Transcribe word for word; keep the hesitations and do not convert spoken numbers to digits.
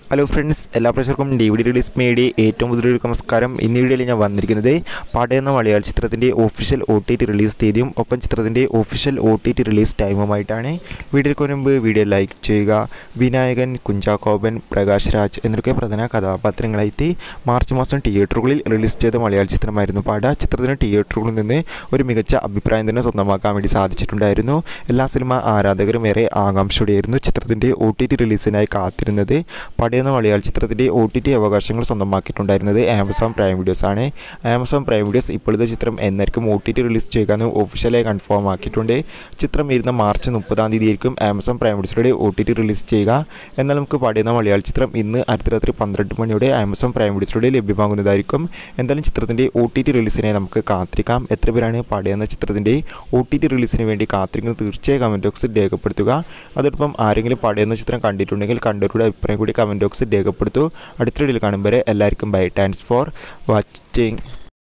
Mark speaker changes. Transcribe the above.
Speaker 1: Hello friends, എല്ലാ പ്രേക്ഷകർക്കും D V D release മേടി ഏറ്റവും പുതിയൊരു നമസ്കാരം. ഇന്ന് വീഡിയോയിൽ ഞാൻ വന്നിരിക്കുന്നത് പട എന്ന മലയാള ചിത്രത്തിൻ്റെ official O T T release തീയതിയും ഒപ്പം ചിത്രത്തിൻ്റെ official O T T release ടൈമുമായിട്ടാണ്. വീഡിയോയ്ക്ക് മുൻപ് വീഡിയോ ലൈക്ക് ചെയ്യുക. വിനായകൻ, കുഞ്ചാക്കോബൻ, പ്രകാശ് രാജ് എന്നൊക്കെ പ്രധാന കഥാപാത്രങ്ങളായിട്ട് മാർച്ച് മാസം തിയേറ്ററുകളിൽ റിലീസ് ചെയ്ത മലയാള ചിത്രമായിരുന്നു പട. ചിത്രത്തിന് തിയേറ്ററുകളിൽ നിന്ന് ഒരു മികച്ച അഭിപ്രായം തന്നെ സ്വന്തമാക്കാൻ വേണ്ടി സാധിച്ചിട്ടുണ്ടായിരുന്നു. എല്ലാ സിനിമ ആരാധകരും ഏറെ ആകാംക്ഷയോടെയായിരുന്നു ചിത്രത്തിൻ്റെ ഒ ടി ടി റിലീസിനായി കാത്തിരുന്നത്. പട എന്ന മലയാള ചിത്രത്തിൻ്റെ ഒ ടി ടി അവകാശങ്ങൾ സ്വന്തമാക്കിയിട്ടുണ്ടായിരുന്നത് ആമസോൺ പ്രൈം വീഡിയോസ് ആണ്. ആമസോൺ പ്രൈം വീഡിയോസ് ഇപ്പോഴത്തെ ചിത്രം എന്നായിരിക്കും ഒ ടി ടി റിലീസ് ചെയ്യുകയെന്ന് ഒഫീഷ്യലായി കൺഫേം ആക്കിയിട്ടുണ്ട്. ചിത്രം വരുന്ന മാർച്ച് മുപ്പതാം തീയതി ആയിരിക്കും ആമസോൺ പ്രൈം വീഡിയോസിലൂടെ ഒ ടി ടി റിലീസ് ചെയ്യുക. എന്നാൽ നമുക്ക് പട എന്ന മലയാള ചിത്രം ഇന്ന് അർദ്ധരാത്രി പന്ത്രണ്ട് മണിയോടെ ആമസോൺ പ്രൈം വീഡിയോസിലൂടെ ലഭ്യമാകുന്നതായിരിക്കും. എന്തായാലും ചിത്രത്തിൻ്റെ ഒ ടി ടി റിലീസിനെ നമുക്ക് കാത്തിരിക്കാം. എത്ര പേരാണ് പട എന്ന ചിത്രത്തിൻ്റെ ഒ ടി ടി റിലീസിന് വേണ്ടി കാത്തിരിക്കുന്നത് തീർച്ചയായും കമൻറ്റ് ബോക്സിൽ രേഖപ്പെടുത്തുക. അതോടൊപ്പം ആരെങ്കിലും പട എന്ന ചിത്രം കണ്ടിട്ടുണ്ടെങ്കിൽ കണ്ടവരുടെ അഭിപ്രായം കൂടി കമൻറ്റ് ബോക്സിൽ രേഖപ്പെടുത്തു. അടുത്ത വീഡിയോയിൽ കാണുമ്പോൾ എല്ലാവർക്കും ബൈ. Thanks for watching.